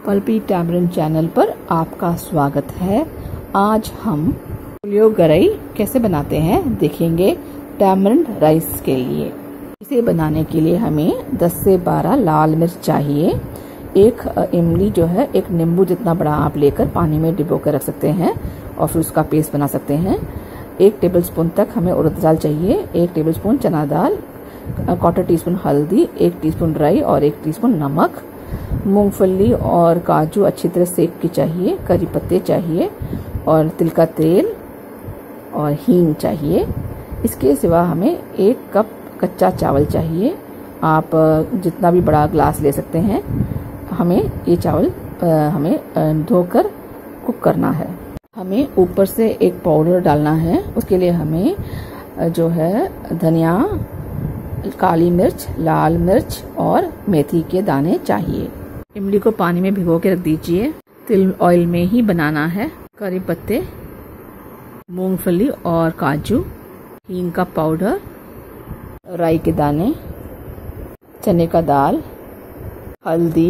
Pulpy tamarind channel पर आपका स्वागत है। आज हम पुलियोगराई कैसे बनाते हैं देखेंगे टैमरिंड राइस के लिए। इसे बनाने के लिए हमें 10 से 12 लाल मिर्च चाहिए। एक इमली जो है, एक नींबू जितना बड़ा आप लेकर पानी में डिबो कर रख सकते हैं और फिर उसका पेस्ट बना सकते हैं। 1 टेबलस्पून तक हमें उड़द दाल चाहिए, 1 टेबलस्पून चना दाल, 1/4 टीस्पून हल्दी, 1 टीस्पून राई और 1 टीस्पून नमक। मूंगफली और काजू अच्छी तरह सेक के चाहिए, करी पत्ते चाहिए और तिल का तेल और हींग चाहिए। इसके सिवा हमें 1 कप कच्चा चावल चाहिए। आप जितना भी बड़ा ग्लास ले सकते हैं। हमें ये चावल हमें धोकर कुक करना है। हमें ऊपर से एक पाउडर डालना है। उसके लिए हमें जो है धनिया, काली मिर्च, लाल मिर्च और मेथी के दाने चाहिए। इमली को पानी में भिगो के रख दीजिए। तिल ऑयल में ही बनाना है। करी पत्ते, मूंगफली और काजू, हींग का पाउडर, राई के दाने, चने का दाल, हल्दी,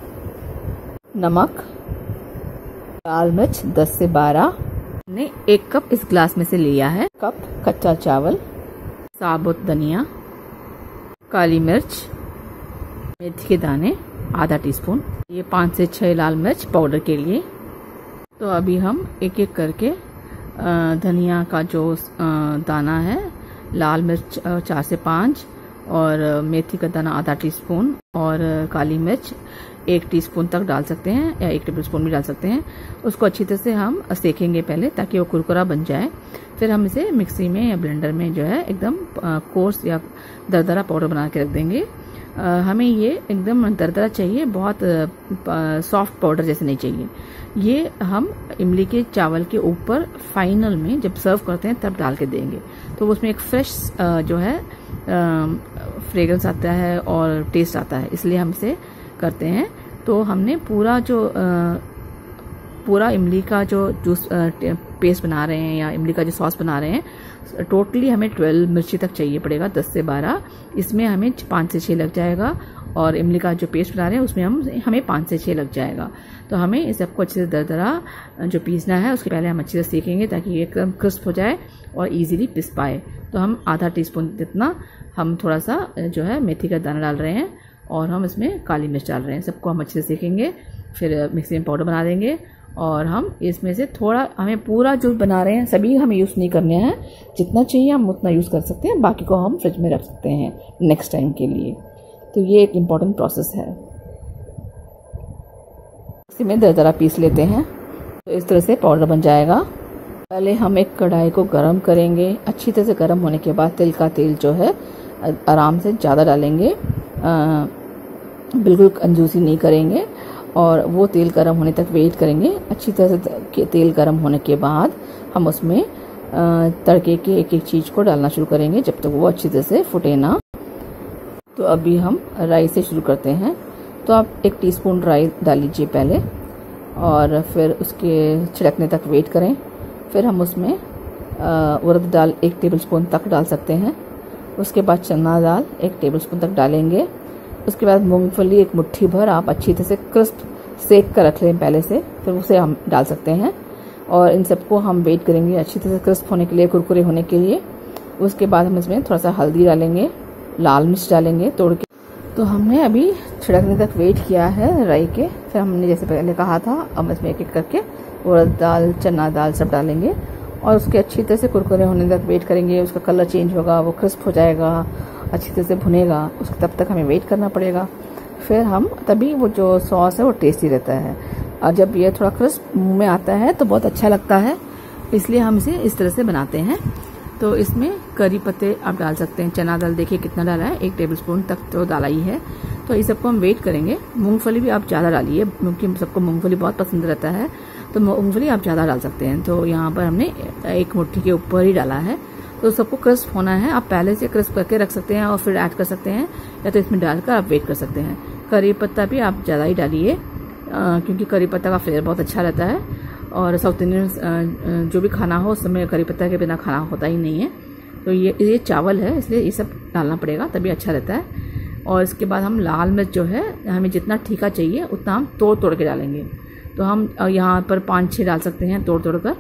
नमक, लाल मिर्च 10 से 12। हमने 1 कप इस ग्लास में से लिया है। कप कच्चा चावल, साबुत धनिया, काली मिर्च, मेथी के दाने आधा टीस्पून, ये 5 से 6 लाल मिर्च पाउडर के लिए। तो अभी हम एक एक करके धनिया का जो दाना है, लाल मिर्च 4 से 5 और मेथी का दाना आधा टीस्पून और काली मिर्च 1 टीस्पून तक डाल सकते हैं या 1 टेबलस्पून भी डाल सकते हैं। उसको अच्छी तरह से हम सेकेंगे पहले ताकि वो कुरकुरा बन जाए। फिर हम इसे मिक्सी में या ब्लेंडर में जो है एकदम कोर्स या दरदरा पाउडर बना के रख देंगे। हमें ये एकदम दरदरा चाहिए, बहुत सॉफ्ट पाउडर जैसे नहीं चाहिए। ये हम इमली के चावल के ऊपर फाइनल में जब सर्व करते हैं तब डाल के देंगे, तो उसमें एक फ्रेश जो है फ्रेग्रेंस आता है और टेस्ट आता है, इसलिए हम इसे करते हैं। तो हमने पूरा इमली का जो जूस पेस्ट बना रहे हैं या इमली का जो सॉस बना रहे हैं, टोटली हमें 12 मिर्ची तक चाहिए पड़ेगा, 10 से 12। इसमें हमें 5 से 6 लग जाएगा और इमली का जो पेस्ट बना रहे हैं उसमें हमें 5 से 6 लग जाएगा। तो हमें इस सबको अच्छे से दरदरा जो पीसना है उसके पहले हम अच्छे से सेकेंगे ताकि ये एकदम क्रिस्प हो जाए और इजीली पिस पाए। तो हम आधा टीस्पून जितना हम थोड़ा सा जो है मेथी का दाना डाल रहे हैं और हम इसमें काली मिर्च डाल रहे हैं। सबको हम अच्छे से सेकेंगे, फिर मिक्सी में पाउडर बना देंगे और हम इसमें से थोड़ा, हमें पूरा जो बना रहे हैं सभी हमें यूज़ नहीं करने हैं, जितना चाहिए हम उतना यूज़ कर सकते हैं, बाकी को हम फ्रिज में रख सकते हैं नेक्स्ट टाइम के लिए। तो ये एक इम्पॉर्टेंट प्रोसेस है। इसी में दरदरा पीस लेते हैं तो इस तरह से पाउडर बन जाएगा। पहले हम एक कढ़ाई को गरम करेंगे। अच्छी तरह से गरम होने के बाद तिल का तेल जो है आराम से ज़्यादा डालेंगे, बिल्कुल कंजूसी नहीं करेंगे और वो तेल गर्म होने तक वेट करेंगे। अच्छी तरह से तेल गर्म होने के बाद हम उसमें तड़के के एक एक चीज़ को डालना शुरू करेंगे जब तक वो अच्छी तरह से फुटे ना। तो अभी हम राई से शुरू करते हैं। तो आप 1 टीस्पून राई डाल लीजिए पहले और फिर उसके छिड़कने तक वेट करें। फिर हम उसमें उड़द दाल 1 टेबलस्पून तक डाल सकते हैं। उसके बाद चना दाल 1 टेबलस्पून तक डालेंगे। उसके बाद मूंगफली 1 मुट्ठी भर आप अच्छी तरह से क्रिस्प सेक कर रख लें पहले से, फिर उसे हम डाल सकते हैं और इन सबको हम वेट करेंगे अच्छी तरह से क्रिस्प होने के लिए, कुरकुरे होने के लिए। उसके बाद हम इसमें थोड़ा सा हल्दी डालेंगे, लाल मिर्च डालेंगे तोड़ के। तो हमने अभी छिड़कने तक वेट किया है राई के। फिर हमने जैसे पहले कहा था, अब इसमें एक एक करके उड़द दाल, चना दाल सब डालेंगे और उसके अच्छी तरह से कुरकुरे होने तक वेट करेंगे। उसका कलर चेंज होगा, वो क्रिस्प हो जाएगा, अच्छी तरह से भुनेगा, उसके तब तक हमें वेट करना पड़ेगा। फिर हम तभी वो जो सॉस है वो टेस्टी रहता है और जब ये थोड़ा क्रिस्प मुंह में आता है तो बहुत अच्छा लगता है, इसलिए हम इसे इस तरह से बनाते हैं। तो इसमें करी पत्ते आप डाल सकते हैं। चना दाल देखिए कितना डाला है, 1 टेबलस्पून तक तो डाला ही है। तो इस सबको हम वेट करेंगे। मूंगफली भी आप ज़्यादा डालिए क्योंकि सबको मूंगफली बहुत पसंद रहता है, तो मूंगफली आप ज़्यादा डाल सकते हैं। तो यहाँ पर हमने 1 मुट्ठी के ऊपर ही डाला है। तो सबको क्रिस्प होना है। आप पहले से क्रिस्प करके रख सकते हैं और फिर ऐड कर सकते हैं या तो इसमें डालकर आप वेट कर सकते हैं। करी पत्ता भी आप ज़्यादा ही डालिए क्योंकि करी पत्ता का फ्लेवर बहुत अच्छा रहता है और साउथ इंडियन जो भी खाना हो उस समय करी पत्ता के बिना खाना होता ही नहीं है। तो ये चावल है इसलिए ये सब डालना पड़ेगा तभी अच्छा रहता है। और इसके बाद हम लाल मिर्च जो है हमें जितना तीखा चाहिए उतना हम तोड़ के डालेंगे। तो हम यहाँ पर 5-6 डाल सकते हैं तोड़ कर।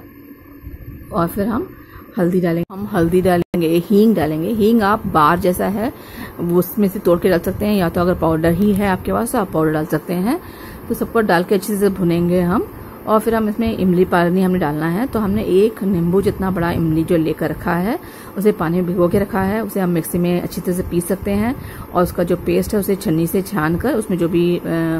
और फिर हम हल्दी डालेंगे, हींग डालेंगे। हींग आप बार जैसा है उसमें से तोड़ के डाल सकते हैं, या तो अगर पाउडर ही है आपके पास तो आप पाउडर डाल सकते हैं। तो सबको डाल के अच्छे से भुनेंगे हम। और फिर हम इसमें इमली पानी हमने डालना है। तो हमने एक नींबू जितना बड़ा इमली जो लेकर रखा है उसे पानी में भिगो के रखा है, उसे हम मिक्सी में अच्छी तरह से पीस सकते हैं। और उसका जो पेस्ट है उसे छन्नी से छान कर उसमें जो भी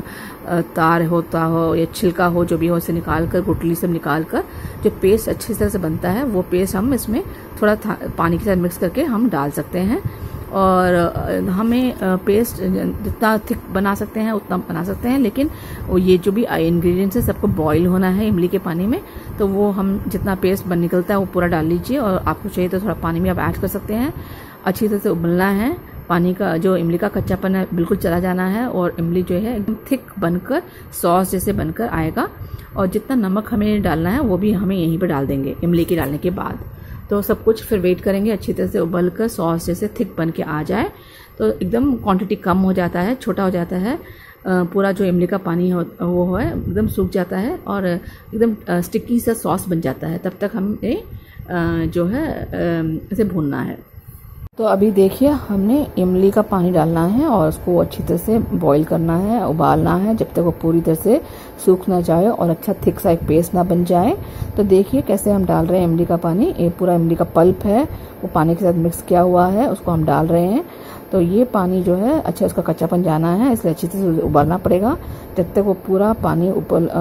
तार होता हो या छिलका हो जो भी हो उसे निकाल कर, गुठली से निकाल कर जो पेस्ट अच्छी तरह से बनता है वो पेस्ट हम इसमें थोड़ा पानी के साथ मिक्स करके हम डाल सकते हैं। और हमें पेस्ट जितना थिक बना सकते हैं उतना बना सकते हैं, लेकिन ये जो भी इंग्रेडिएंट्स है सबको बॉईल होना है इमली के पानी में। तो वो हम जितना पेस्ट बन निकलता है वो पूरा डाल लीजिए, और आपको चाहिए तो थोड़ा पानी में आप ऐड कर सकते हैं। अच्छी तरह से उबलना है, पानी का जो इमली का कच्चापन है बिल्कुल चला जाना है, और इमली जो है एकदम थिक बनकर सॉस जैसे बनकर आएगा। और जितना नमक हमें डालना है वो भी हमें यहीं पर डाल देंगे इमली के डालने के बाद। तो सब कुछ फिर वेट करेंगे अच्छी तरह से उबल कर सॉस जैसे थिक बन के आ जाए। तो एकदम क्वांटिटी कम हो जाता है, छोटा हो जाता है, पूरा जो इमली का पानी वो है एकदम सूख जाता है और एकदम स्टिकी सा सॉस बन जाता है। तब तक हमें जो है इसे भूनना है। तो अभी देखिए हमने इमली का पानी डालना है और उसको अच्छी तरह से बॉईल करना है, उबालना है जब तक वो पूरी तरह से सूख ना जाए और अच्छा थिक सा एक पेस्ट ना बन जाए। तो देखिए कैसे हम डाल रहे हैं इमली का पानी। ये पूरा इमली का पल्प है वो पानी के साथ मिक्स किया हुआ है, उसको हम डाल रहे हैं। तो ये पानी जो है अच्छा उसका कच्चापन जाना है, इसलिए अच्छी तरह से उबालना पड़ेगा जब तक वो पूरा पानी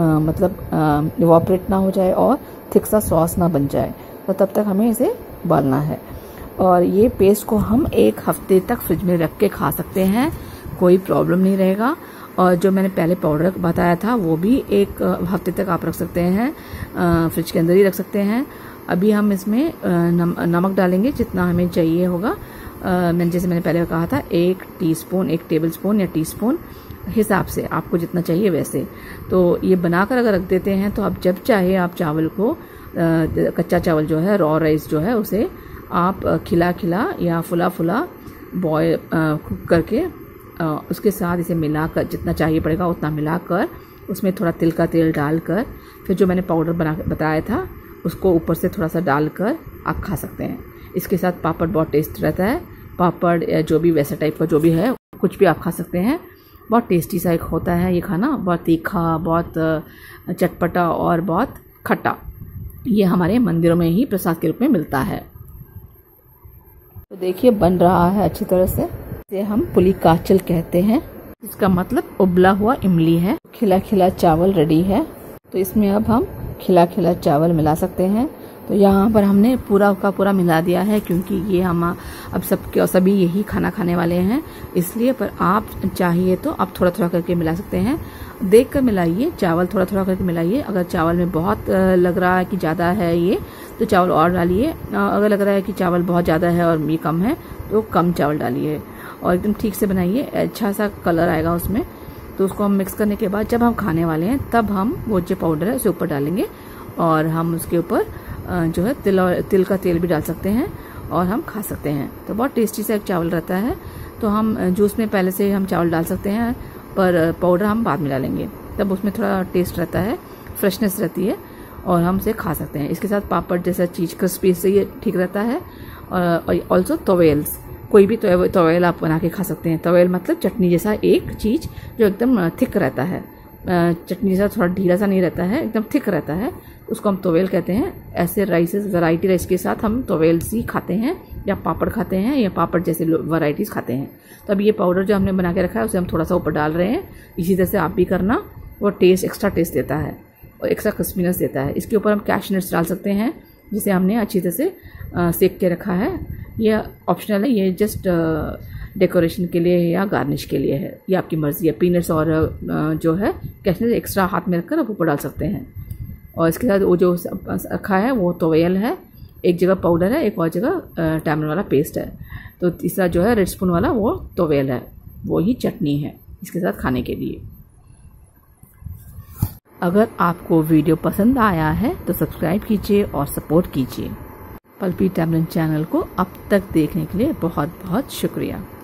मतलब इवॉपरेट ना हो जाए और थिक सा सॉस ना बन जाए। तो तब तक हमें इसे उबालना है। और ये पेस्ट को हम 1 हफ्ते तक फ्रिज में रख के खा सकते हैं, कोई प्रॉब्लम नहीं रहेगा। और जो मैंने पहले पाउडर बताया था वो भी 1 हफ्ते तक आप रख सकते हैं, फ्रिज के अंदर ही रख सकते हैं। अभी हम इसमें नमक डालेंगे जितना हमें चाहिए होगा। जैसे मैंने पहले कहा था 1 टीस्पून, 1 टेबल स्पून या टीस्पून हिसाब से आपको जितना चाहिए वैसे। तो ये बनाकर अगर रख देते हैं तो आप जब चाहे आप चावल को कच्चा चावल जो है रॉ राइस जो है उसे आप खिला या फुला बॉयल कुक करके उसके साथ इसे मिलाकर जितना चाहिए पड़ेगा उतना मिलाकर उसमें थोड़ा तिल का तेल डालकर फिर जो मैंने पाउडर बताया था उसको ऊपर से थोड़ा सा डालकर आप खा सकते हैं। इसके साथ पापड़ बहुत टेस्ट रहता है, पापड़ या जो भी वैसा टाइप का जो भी है कुछ भी आप खा सकते हैं। बहुत टेस्टी सा एक होता है ये खाना, बहुत तीखा, बहुत चटपटा और बहुत खट्टा। ये हमारे मंदिरों में ही प्रसाद के रूप में मिलता है। तो देखिए बन रहा है अच्छी तरह से। इसे हम पुलिकाचल कहते हैं, इसका मतलब उबला हुआ इमली है। खिला चावल रेडी है। तो इसमें अब हम खिला चावल मिला सकते हैं। तो यहाँ पर हमने पूरा का पूरा मिला दिया है क्योंकि ये हम अब सभी यही खाना खाने वाले हैं, इसलिए। पर आप चाहिए तो आप थोड़ा करके मिला सकते हैं, देख कर मिलाइए। चावल थोड़ा करके मिलाइए। अगर चावल में बहुत लग रहा है कि ज़्यादा है ये तो चावल और डालिए, अगर लग रहा है कि चावल बहुत ज़्यादा है और ये कम है तो कम चावल डालिए। और एकदम ठीक से बनाइए, अच्छा सा कलर आएगा उसमें। तो उसको हम मिक्स करने के बाद जब हम खाने वाले हैं तब हम वो जो पाउडर है उसे ऊपर डालेंगे और हम उसके ऊपर जो है तिल का तेल भी डाल सकते हैं और हम खा सकते हैं। तो बहुत टेस्टी सा एक चावल रहता है। तो हम जूस में पहले से हम चावल डाल सकते हैं, पर पाउडर हम बाद में डालेंगे, तब उसमें थोड़ा टेस्ट रहता है, फ्रेशनेस रहती है और हम इसे खा सकते हैं। इसके साथ पापड़ जैसा चीज क्रिस्पी से ये ठीक रहता है। और ऑल्सो तवेल्स, कोई भी तवेल आप बना के खा सकते हैं। तवेल मतलब चटनी जैसा एक चीज़ जो एकदम थिक रहता है, चटनी जैसा थोड़ा ढीला सा नहीं रहता है, एकदम थिक रहता है, उसको हम तवेल कहते हैं। ऐसे राइसेस वैरायटी राइस के साथ हम तवेल्स ही खाते हैं या पापड़ खाते हैं या पापड़ जैसे वैरायटीज़ खाते हैं। तो अब ये पाउडर जो हमने बना के रखा है उसे हम थोड़ा सा ऊपर डाल रहे हैं। इसी तरह से आप भी करना, वो टेस्ट एक्स्ट्रा टेस्ट देता है और एक्स्ट्रा क्रिस्पीनेस देता है। इसके ऊपर हम कैश्यू नट्स डाल सकते हैं जिसे हमने अच्छी तरह से सेक के रखा है। ये ऑप्शनल है, ये जस्ट डेकोरेशन के लिए या गार्निश के लिए है, ये आपकी मर्ज़ी है। पीनट्स और जो है कैश्यू नट्स एक्स्ट्रा हाथ में रखकर आप ऊपर डाल सकते हैं। और इसके साथ वो जो रखा है वो तवेल है, एक जगह पाउडर है, एक और जगह टैमरिन वाला पेस्ट है। तो तीसरा जो है रेड स्पून वाला वो तवेल है, वो ही चटनी है इसके साथ खाने के लिए। अगर आपको वीडियो पसंद आया है तो सब्सक्राइब कीजिए और सपोर्ट कीजिए। पल्पी टैमरिंड चैनल को अब तक देखने के लिए बहुत बहुत शुक्रिया।